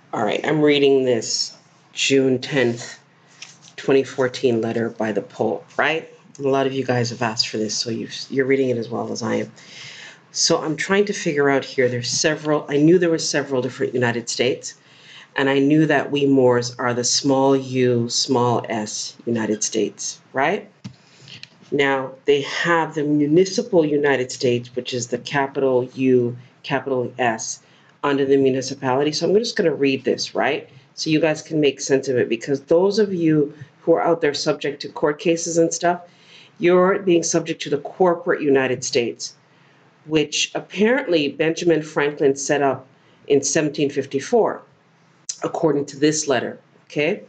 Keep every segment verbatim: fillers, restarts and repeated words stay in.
All right, I'm reading this June tenth, twenty fourteen letter by the Pope, right? And a lot of you guys have asked for this, so you you're reading it as well as I am. So I'm trying to figure out here, there's several, I knew there were several different United States, and I knew that we Moors are the small u, small s United States, right? Now, they have the municipal United States, which is the capital U, capital S, under the municipality. So I'm just going to read this, right? So you guys can make sense of it, because those of you who are out there subject to court cases and stuff, you're being subject to the corporate United States, which apparently Benjamin Franklin set up in seventeen fifty-four, according to this letter, okay?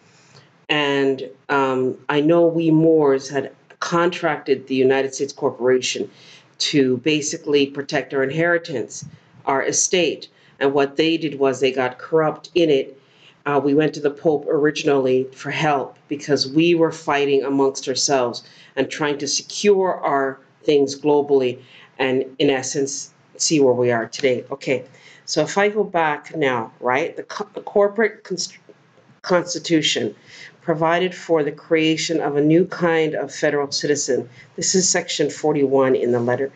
And um, I know we Moors had contracted the United States Corporation to basically protect our inheritance, our estate. And what they did was they got corrupt in it. Uh, we went to the Pope originally for help because we were fighting amongst ourselves and trying to secure our things globally and, in essence, see where we are today. Okay, so if I go back now, right, the, co the corporate const constitution provided for the creation of a new kind of federal citizen. This is section forty-one in the letter.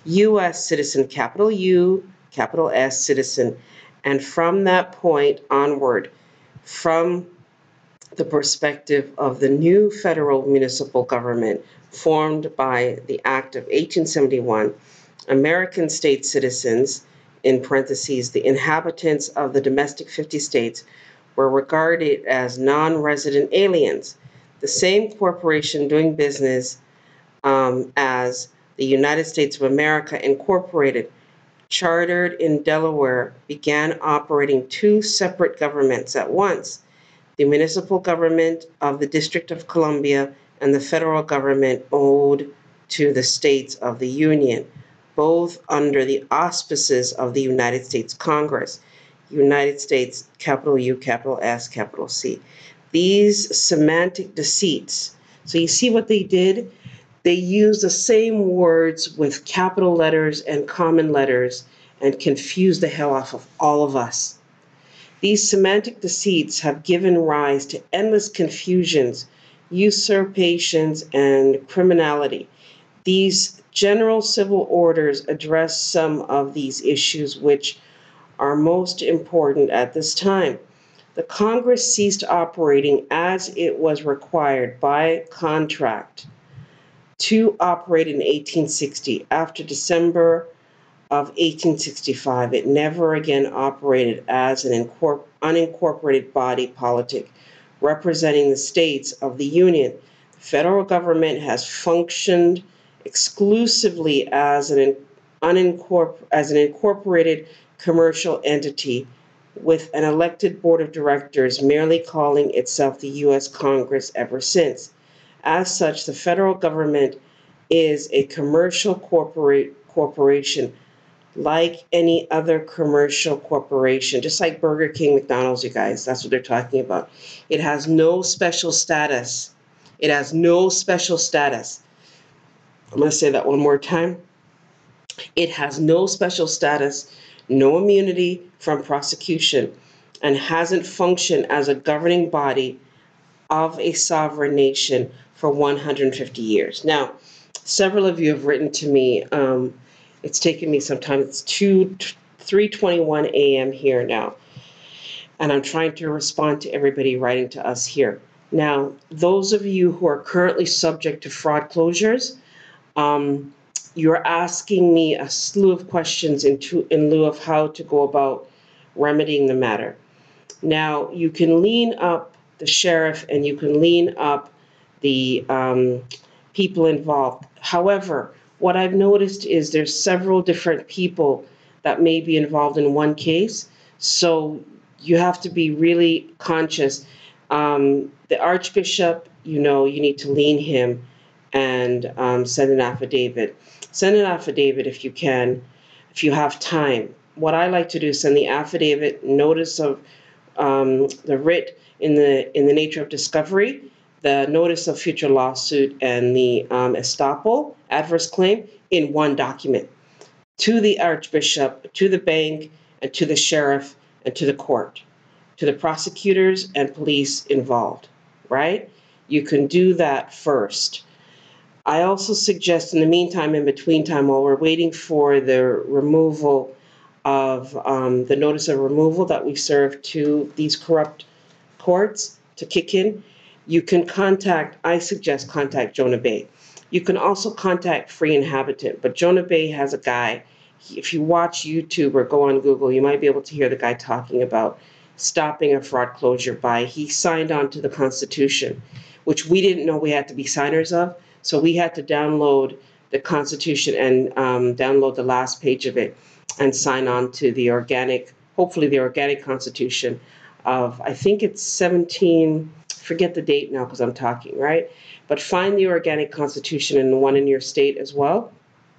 U S citizen, capital U, capital S citizen. And from that point onward, from the perspective of the new federal municipal government formed by the Act of eighteen seventy-one, American state citizens, in parentheses, the inhabitants of the domestic fifty states, were regarded as non-resident aliens. The same corporation doing business um, as the United States of America Incorporated, chartered in Delaware, began operating two separate governments at once: the municipal government of the District of Columbia and the federal government owed to the states of the Union, both under the auspices of the United States Congress. United States, capital U, capital S, capital C. These semantic deceits, so you see what they did? They used the same words with capital letters and common letters and confused the hell off of all of us. These semantic deceits have given rise to endless confusions, usurpations, and criminality. These general civil orders address some of these issues which are most important at this time. The Congress ceased operating as it was required by contract to operate in eighteen sixty. After December of eighteen sixty-five, it never again operated as an unincorporated body politic representing the states of the Union. The federal government has functioned exclusively as an, unincorpor as an incorporated commercial entity with an elected board of directors merely calling itself the U S Congress ever since. As such, the federal government is a commercial corporate corporation like any other commercial corporation, just like Burger King, McDonald's, you guys, that's what they're talking about. It has no special status. It has no special status. I'm going to say that one more time. It has no special status, no immunity from prosecution, and hasn't functioned as a governing body of a sovereign nation for one hundred fifty years. Now, several of you have written to me. Um, it's taken me some time. It's two, three twenty-one a m here now, and I'm trying to respond to everybody writing to us here. Now, those of you who are currently subject to fraud closures, um, you're asking me a slew of questions in, to, in lieu of how to go about remedying the matter. Now, you can lean up the sheriff and you can lean up the um, people involved. However, what I've noticed is there's several different people that may be involved in one case, so you have to be really conscious. Um, the Archbishop, you know, you need to lean him and um, send an affidavit. Send an affidavit if you can, if you have time. What I like to do is send the affidavit, notice of um, the writ in the in the nature of discovery, the notice of future lawsuit, and the um, estoppel, adverse claim, in one document to the Archbishop, to the bank, and to the sheriff, and to the court. to the prosecutors and police involved, right? You can do that first. I also suggest in the meantime, in between time, while we're waiting for the removal of um, the notice of removal that we served to these corrupt courts to kick in, you can contact, I suggest contact Jonah Bey. You can also contact Free Inhabitant, but Jonah Bey has a guy. If you watch YouTube or go on Google, you might be able to hear the guy talking about stopping a fraud closure by, he signed on to the Constitution, which we didn't know we had to be signers of. So we had to download the Constitution and um, download the last page of it and sign on to the organic, hopefully the organic Constitution of, I think it's seventeen, forget the date now because I'm talking, right? But find the organic Constitution and the one in your state as well.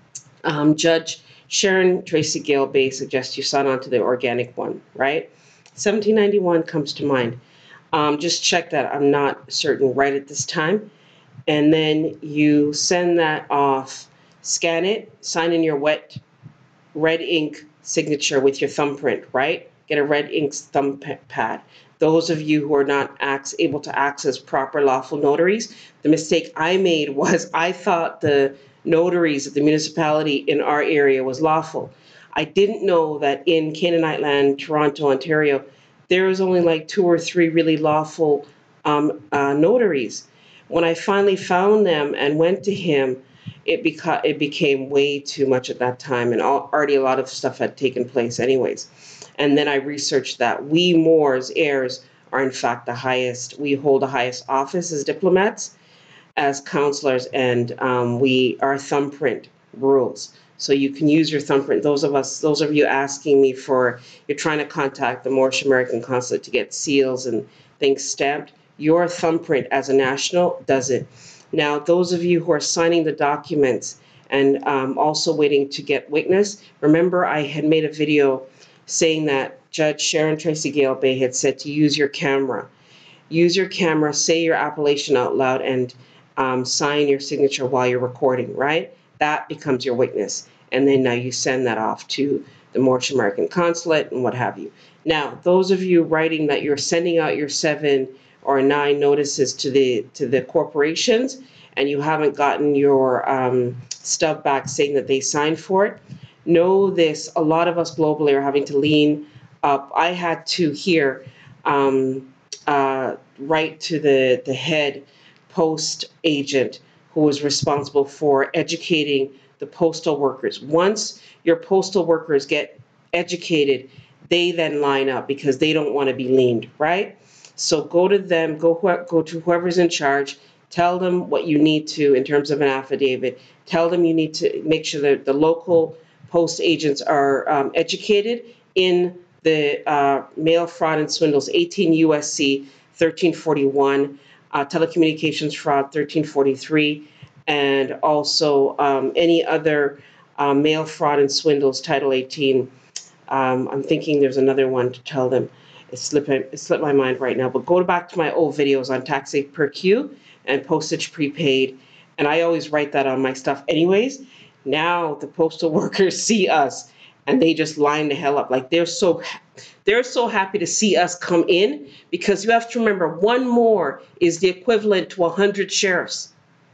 Um, Judge Sharon Tracy Gale Bey suggests you sign on to the organic one, right? seventeen ninety-one comes to mind. Um, just check that. I'm not certain right at this time. And then you send that off, scan it, sign in your wet red ink signature with your thumbprint, right? Get a red ink thumb pad. Those of you who are not able to access proper lawful notaries, the mistake I made was I thought the notaries at the municipality in our area was lawful. I didn't know that in Canaanite land, Toronto, Ontario, there was only like two or three really lawful um, uh, notaries. When I finally found them and went to him, it, beca- it became way too much at that time, and all, already a lot of stuff had taken place anyways. And then I researched that we Moors, heirs, are in fact the highest, we hold the highest office as diplomats, as counselors, and um, we, our thumbprint rules. So you can use your thumbprint. Those of us, those of you asking me for, you're trying to contact the Moorish American consulate to get seals and things stamped, your thumbprint as a national does it. Now, those of you who are signing the documents and um, also waiting to get witness, remember I had made a video saying that Judge Sharon Tracy Gale Bey had said to use your camera. Use your camera, say your appellation out loud, and um, sign your signature while you're recording, right? That becomes your witness. And then now you send that off to the Moorish American consulate and what have you. Now, those of you writing that you're sending out your seven or nine notices to the to the corporations and you haven't gotten your um, stub back saying that they signed for it, know this, a lot of us globally are having to lean up. I had to here um, uh, write to the, the head post agent who was responsible for educating the postal workers. Once your postal workers get educated, they then line up because they don't want to be leaned, right? So go to them, go, go to whoever's in charge, tell them what you need to in terms of an affidavit, tell them you need to make sure that the local post agents are um, educated in the uh, mail fraud and swindles, eighteen U S C thirteen forty-one, uh, telecommunications fraud thirteen forty-three, and also um, any other uh, mail fraud and swindles, Title eighteen. Um, I'm thinking there's another one to tell them. It slipped, it slipped my mind right now, but go back to my old videos on tax safe per queue and postage prepaid, and I always write that on my stuff anyways. Now the postal workers see us and they just line the hell up. Like they're so, they're so happy to see us come in, because you have to remember, one more is the equivalent to one hundred sheriffs.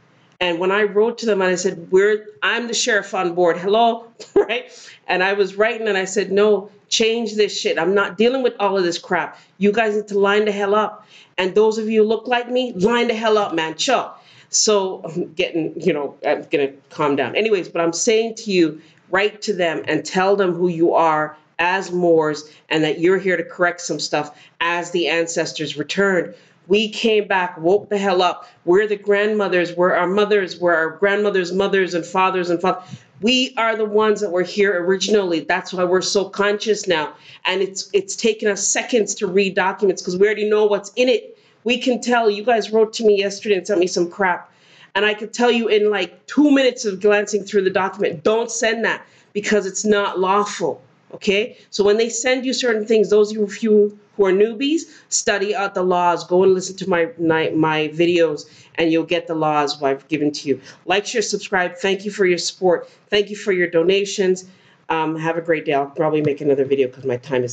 And when I wrote to them and I said, "We're, I'm the sheriff on board, hello," right? And I was writing and I said, "No, change this shit. I'm not dealing with all of this crap. You guys need to line the hell up. And those of you who look like me, line the hell up, man, chuck." So I'm getting, you know, I'm going to calm down. Anyways, but I'm saying to you, write to them and tell them who you are as Moors and that you're here to correct some stuff as the ancestors returned. We came back, woke the hell up. We're the grandmothers, we're our mothers, we're our grandmothers' mothers and fathers and fathers. We are the ones that were here originally. That's why we're so conscious now. And it's it's taken us seconds to read documents because we already know what's in it. We can tell. You guys wrote to me yesterday and sent me some crap. And I could tell you in like two minutes of glancing through the document, don't send that because it's not lawful. Okay? So when they send you certain things, those of you who are newbies, study out the laws. Go and listen to my, my, my videos and you'll get the laws I've given to you. Like, share, subscribe. Thank you for your support. Thank you for your donations. Um, have a great day. I'll probably make another video because my time is